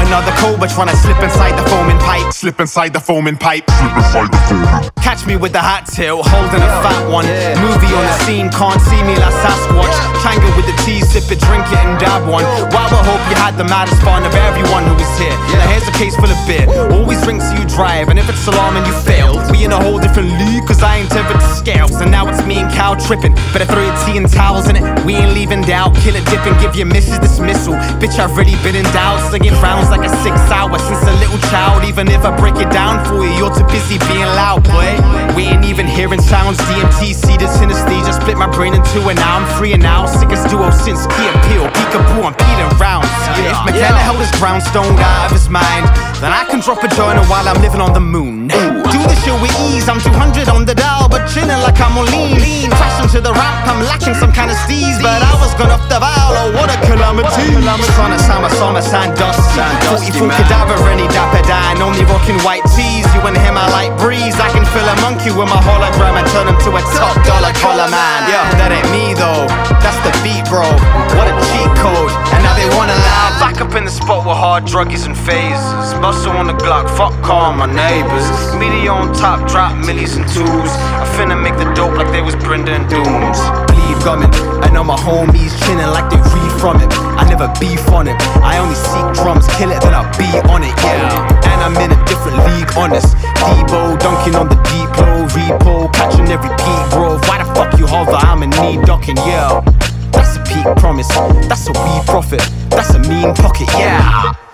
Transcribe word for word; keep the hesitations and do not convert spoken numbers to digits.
another cobra trying to slip inside the foaming pipe. Slip inside the foaming pipe. Slip inside the foaming. Catch me with the hat tilt, holding a fat one. Movie on the scene, can't see me like Sasquatch. Changa with the tea, sip it, drink it and dab one. Wow, I hope you had the maddest fun of everyone who was here. Now here's a case full of beer. Always drinks you drive, and if it's alarming you fail, we in a whole different league, cause I ain't tethered to scales. And now it's me and Cal tripping. Better throw your tea and towels in it. We ain't leaving doubt. Kill it, dip and give your missus dismissal. Bitch, I've already been in doubt. Slinging rounds like a six hour since a little child. Even if I break it down for you, you're too busy being loud, boy. We ain't even hearing sounds. D M T, see the synesthesia, split my brain in two, and now I'm free and now. Sickest duo since Key and Peele. Peekaboo, I'm peeling rounds. Yeah. If McKenna yeah. held his ground stoned out of his mind, then I can drop a journal while I'm living on the moon. Ooh. Do this shit with ease, I'm two hundred on the dial, but chilling like I'm on lean. lean. Crashing to the ramp, I'm lacking some kind of steez, but I was gone off the vial, oh what a calamity. Trying to sound my summer sand dust. forty-four cadaver, any dapper dan, only rocking white tees. You wanna hear my light breeze, I can fill a monkey with my hologram and turn him to a top dollar collar man. Yeah, that ain't me though, that's the beat bro. What a cheat code, and now they wanna laugh. Back up in the spot with hard druggies and phases. Muscle on the Glock, fuck call my neighbors. Media on top, drop millies and twos. I finna make the dope like they was Brenda and Dooms. Bleed gumming, I know my homies chillin' like they read from it. I never beef on it, I only seek drums, kill it, then I beat on it, yeah. And I'm in a different league, honest. Debo, dunking on the deep low, repo, catching every peak grove. Why the fuck you hover, I'm in need docking, yeah. That's a peak promise, that's a weed profit, that's a mean pocket, yeah.